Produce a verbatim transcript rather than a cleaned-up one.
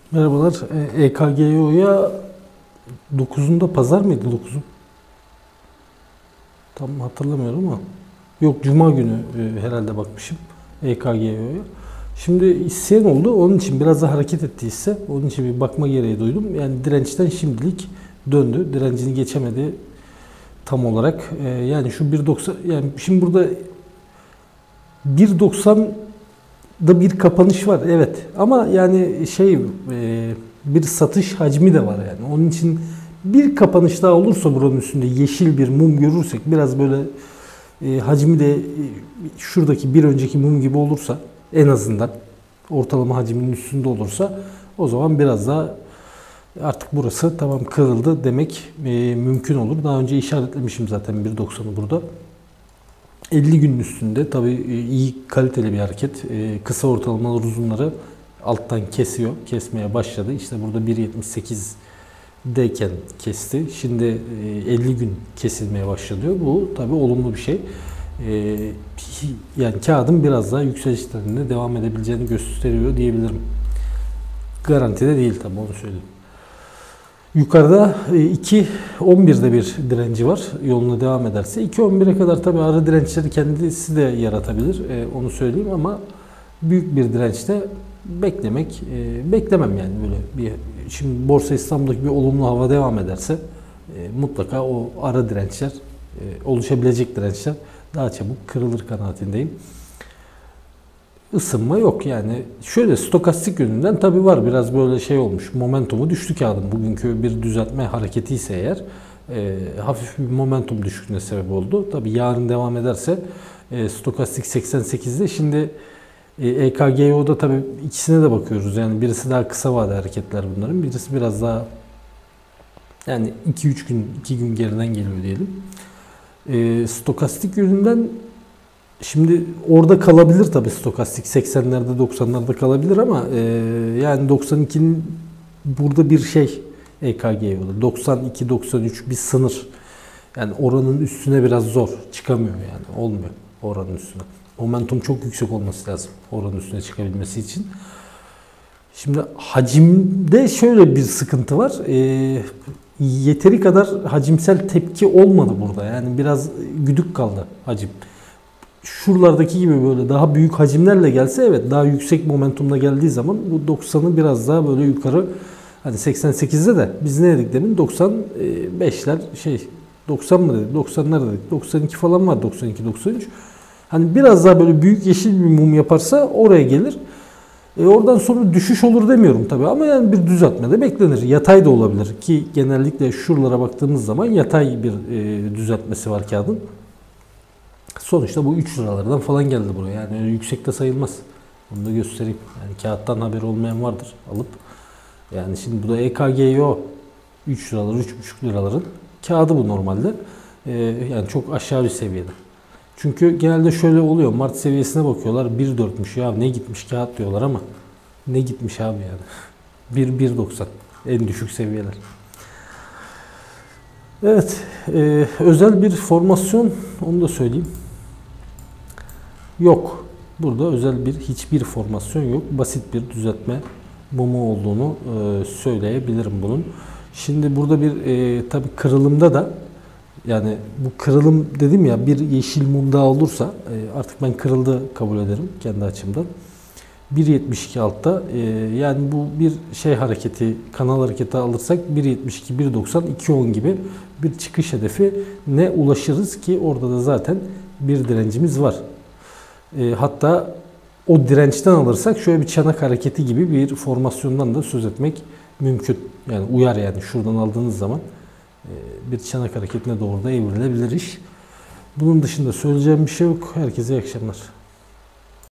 Merhabalar. E K G O'ya dokuzunda pazar mıydı? dokuzun? Tam hatırlamıyorum ama. Yok, Cuma günü e, herhalde bakmışım E K G O'ya. Şimdi isteyen oldu. Onun için biraz da hareket ettiyse onun için bir bakma gereği duydum. Yani dirençten şimdilik döndü. Direncini geçemedi tam olarak. E, yani şu bir doksan, yani şimdi burada bir doksanda bir kapanış var, evet, ama yani şey e, bir satış hacmi de var yani. Onun için bir kapanış daha olursa buranın üstünde yeşil bir mum görürsek, biraz böyle e, hacmi de e, şuradaki bir önceki mum gibi olursa, en azından ortalama hacminin üstünde olursa, o zaman biraz daha artık burası tamam kırıldı demek e, mümkün olur. Daha önce işaretlemişim zaten bir doksanı burada. elli günün üstünde tabii iyi kaliteli bir hareket. Kısa ortalamalar uzunları alttan kesiyor. Kesmeye başladı. İşte burada bir yetmiş sekizdeyken kesti. Şimdi elli gün kesilmeye başladı. Bu tabii olumlu bir şey. Yani kağıdın biraz daha yükseliş trendine devam edebileceğini gösteriyor diyebilirim. Garanti de değil tabii, onu söyleyeyim. Yukarıda iki on birde bir direnci var. Yoluna devam ederse iki on bire kadar tabii ara dirençleri kendisi de yaratabilir. Onu söyleyeyim, ama büyük bir dirençte beklemek beklemem yani böyle bir. Şimdi Borsa İstanbul'daki bir olumlu hava devam ederse mutlaka o ara dirençler, oluşabilecek dirençler daha çabuk kırılır kanaatindeyim. Isınma yok yani. Şöyle stokastik yönünden tabii var, biraz böyle şey olmuş, momentumu düştü kağıdın. Bugünkü bir düzeltme hareketi ise eğer e, hafif bir momentum düşüklüğüne sebep oldu. Tabii yarın devam ederse e, stokastik seksen sekizde. Şimdi e, E K G O'da tabii ikisine de bakıyoruz. Yani birisi daha kısa vade hareketler bunların. Birisi biraz daha yani iki üç gün iki gün geriden geliyor diyelim. E, stokastik yönünden şimdi orada kalabilir tabii stokastik, seksenlerde doksanlarda kalabilir, ama e, yani doksan ikinin burada bir şey E K G O'da doksan iki doksan üç bir sınır. Yani oranın üstüne biraz zor çıkamıyor, yani olmuyor oranın üstüne. Momentum çok yüksek olması lazım oranın üstüne çıkabilmesi için. Şimdi hacimde şöyle bir sıkıntı var. E, yeteri kadar hacimsel tepki olmadı burada. Yani biraz güdük kaldı hacim. Şuralardaki gibi böyle daha büyük hacimlerle gelse, evet, daha yüksek momentumla geldiği zaman bu doksanı biraz daha böyle yukarı, hani seksen sekizde de biz ne dedik demin, doksan beşler şey doksan mı dedik, doksanlar dedik, doksan iki falan var, doksan iki doksan üç. Hani biraz daha böyle büyük yeşil bir mum yaparsa oraya gelir. E oradan sonra düşüş olur demiyorum tabii, ama yani bir düzeltme de beklenir. Yatay da olabilir ki genellikle şuralara baktığımız zaman yatay bir e, düzeltmesi var kağıdın. Sonuçta bu üç liralardan falan geldi buraya. Yani öyle yüksekte sayılmaz. Bunu da göstereyim. Yani kağıttan haberi olmayan vardır alıp. Yani şimdi bu da E K G O üç liralar, üç buçuk liraların kağıdı bu normalde. Ee, yani çok aşağı bir seviyede. Çünkü genelde şöyle oluyor. Mart seviyesine bakıyorlar. bir dörtmüş ya, ne gitmiş kağıt diyorlar, ama ne gitmiş abi yani. bir bir doksan en düşük seviyeler. Evet, e, özel bir formasyon, onu da söyleyeyim. Yok. Burada özel bir hiçbir formasyon yok. Basit bir düzeltme mumu olduğunu e, söyleyebilirim bunun. Şimdi burada bir e, tabii kırılımda da, yani bu kırılım dedim ya, bir yeşil mum daha olursa e, artık ben kırıldı kabul ederim kendi açımdan. bir yetmiş iki altta e, yani bu bir şey hareketi, kanal hareketi alırsak bir yetmiş iki, bir doksan, iki on gibi bir çıkış hedefi ne ulaşırız ki orada da zaten bir direncimiz var. E, hatta o dirençten alırsak şöyle bir çanak hareketi gibi bir formasyondan da söz etmek mümkün. Yani uyar, yani şuradan aldığınız zaman e, bir çanak hareketine doğru da evrilebilir iş. Bunun dışında söyleyeceğim bir şey yok. Herkese iyi akşamlar.